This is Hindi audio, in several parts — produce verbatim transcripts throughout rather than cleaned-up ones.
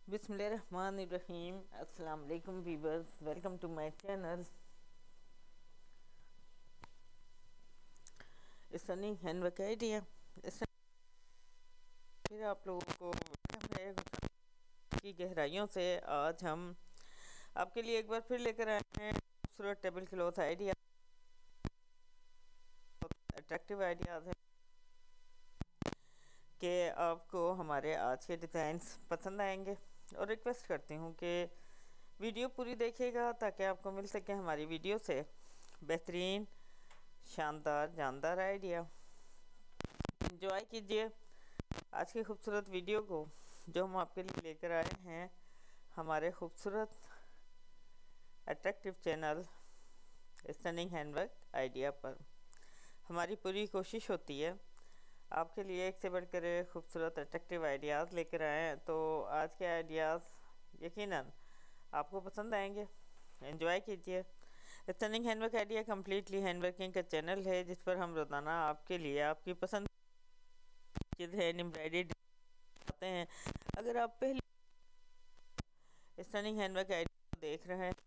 बिस्मिल्लाहिर्रहमानिर्रहीम। अस्सलाम वालेकुम viewers, welcome to my channel Sunny handwork idea. फिर आप लोगों को वेलकम है की गहराइयों से। आज हम आपके लिए एक बार फिर लेकर आए हैं खूबसूरत table cloth idea, attractive ideas है कि आपको हमारे आज के डिज़ाइंस पसंद आएंगे। और रिक्वेस्ट करती हूँ कि वीडियो पूरी देखिएगा ताकि आपको मिल सके हमारी वीडियो से बेहतरीन, शानदार, जानदार आइडिया। एंजॉय कीजिए आज की खूबसूरत वीडियो को जो हम आपके लिए लेकर आए हैं हमारे खूबसूरत attractive channel stunning handwork idea पर। हमारी पूरी कोशिश होती है आपके लिए एक से बढ़कर खूबसूरत अट्रैक्टिव आइडियाज़ लेकर आएँ, तो आज के आइडियाज़ यकीनन आपको पसंद आएंगे। एंजॉय कीजिए। Stunning handwork idea completely handworking का चैनल है जिस पर हम रोज़ाना आपके लिए आपकी पसंद चीज़ है एम्ब्रॉयडरी आते हैं। अगर आप पहले स्टनिंग हैंडवर्क आइडिया देख रहे हैं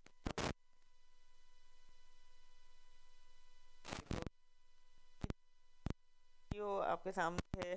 जो आपके सामने है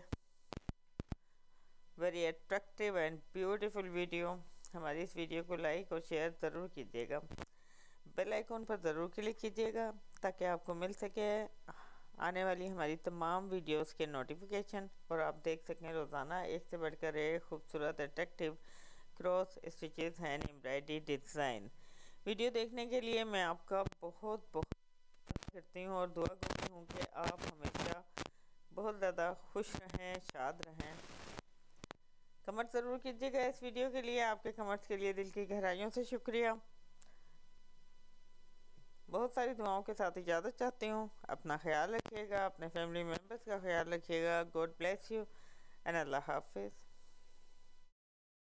very attractive and beautiful video. हमारी इस वीडियो को लाइक और शेयर ज़रूर कीजिएगा। बेल आइकॉन पर ज़रूर क्लिक कीजिएगा ताकि आपको मिल सके आने वाली हमारी तमाम वीडियोस के नोटिफिकेशन और आप देख सकें रोज़ाना एक से बढ़कर एक खूबसूरत attractive cross stitches hand embroidery design. Video देखने के लिए मैं आपका बहुत बहुत करती हूँ और दुआ करती हूँ कि आप हमेशा बहुत ज़्यादा खुश रहें, शाद रहें। कमेंट ज़रूर कीजिएगा इस वीडियो के लिए। आपके कमेंट्स के लिए दिल की गहराइयों से शुक्रिया। बहुत सारी दुआओं के साथ इजाज़त चाहती हूँ। अपना ख्याल रखिएगा, अपने फैमिली मेम्बर्स का ख्याल रखिएगा। गॉड ब्लेस यू एंड अल्लाह हाफिज़।